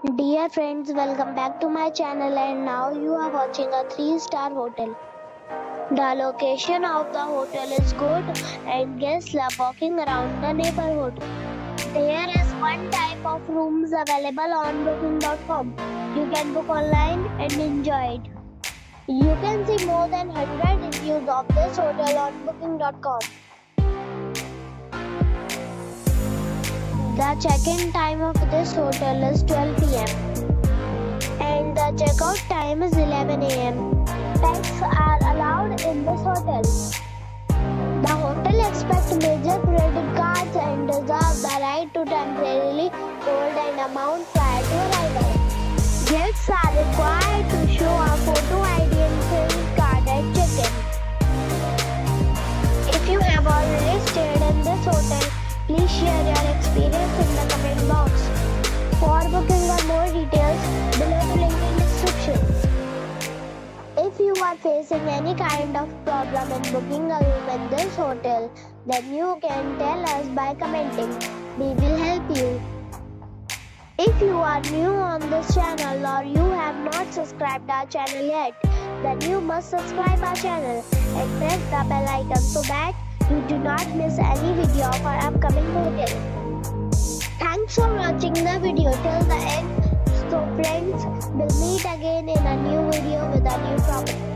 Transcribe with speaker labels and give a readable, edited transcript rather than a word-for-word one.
Speaker 1: Dear friends, welcome back to my channel, and now you are watching a 3-star hotel. The location of the hotel is good and guests love walking around the neighborhood. There is one type of rooms available on booking.com. You can book online and enjoy it. You can see more than 100 reviews of this hotel on booking.com. The check-in time of this hotel is 12 p.m. and the check-out time is 11 a.m. Pets are allowed in this hotel. The hotel accepts major credit cards and reserves the right to temporarily hold an amount prior to arrival. Guests are required to show a photo ID and credit card at check-in. If you have already stayed in this hotel, please share your experience in the comment box. For booking or more details, below the link in description. If you are facing any kind of problem in booking a room in this hotel, then you can tell us by commenting. We will help you. If you are new on this channel or you have not subscribed our channel yet, then you must subscribe our channel and press the bell icon so that you do not miss any video of our upcoming hotel. Thanks for watching the video till the end. So friends, we'll meet again in a new video with a new property.